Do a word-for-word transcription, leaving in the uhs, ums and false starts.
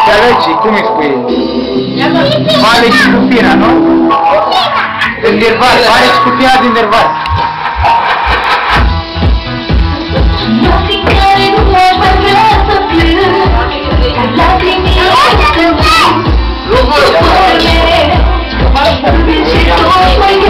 Dar aici, cum îi spui? Vale și Cufina, nu? Din Nervas, Vale și Cufina din Nervas. Lacrimile,